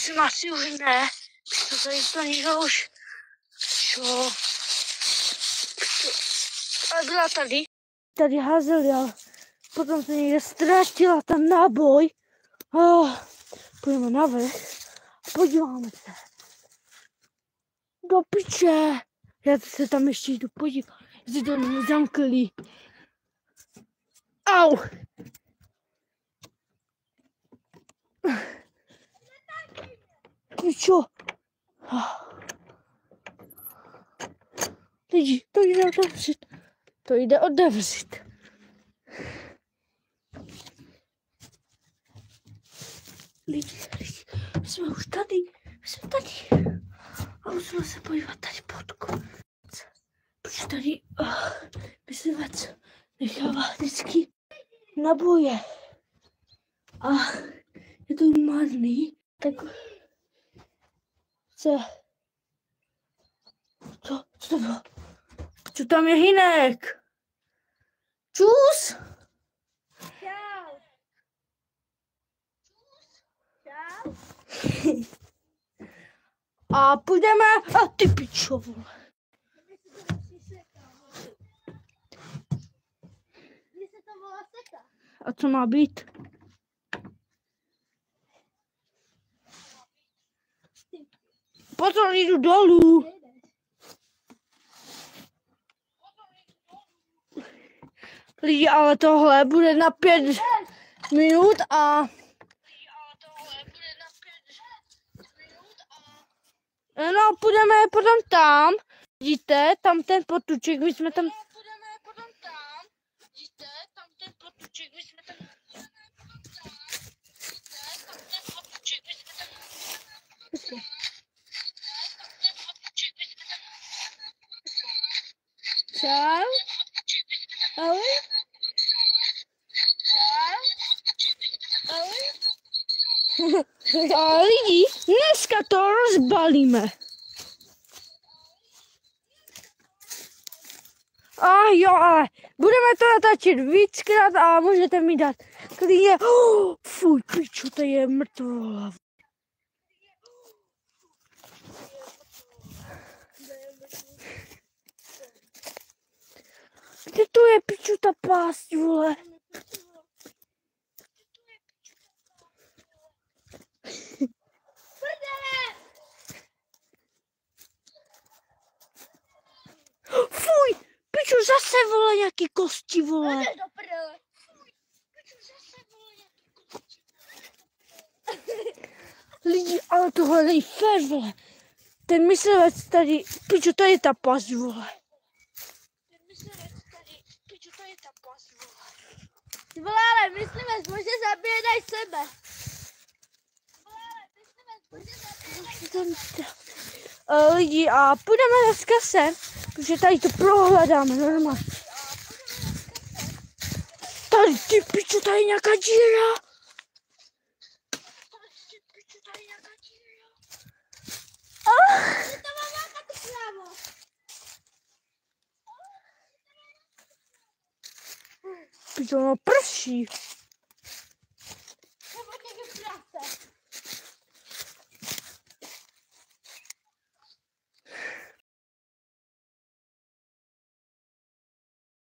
Myslím, asi už ne. To tady to někdo už... Čo? Ale byla tady. Tady házeli, ale potom se někde ztratila ten náboj. Půjdeme navrch a podíváme se. Do piče. Já se tam ještě jdu podívat, jestli to není zamklý. Au! Pičo. Lidi, to jde otevřít. To jde otevřít. Lidi, jsme už tady. Jsme tady. A musíme se podívat tady podku. Proč tady myslivec nechává vždycky naboje. A je to marný, tak co to bylo? Co tam je Hynek? Čus! Čau. Čau. A půjdeme, a ty pičo, vole. A co má být? Potom jdu dolů. Lidi, ale tohle bude na 5 minut a... No, půjdeme potom tam. Vidíte, tam ten potůček, my jsme tam... Čau. Ahoj. Čau. Ahoj. A lidi, dneska to rozbalíme. A jo, ale budeme to natáčet víckrát a můžete mi dát klidně. Fuj, pičo, to je mrtvola. Kde to je, piču, ta pást, vole? Fuj, piču, zase, vole, nějaký kosti, vole. Lidi, ale tohle není fér, vole. Ten myslivec tady, piču, to je ta pást, vole. Vole, ale myslivec může zabíjet aj sebe. Lidi, a půjdeme dneska sem, protože tady to prohledáme normálně. Tady, ty pičo, tady je nějaká díra. Pičo, no prší.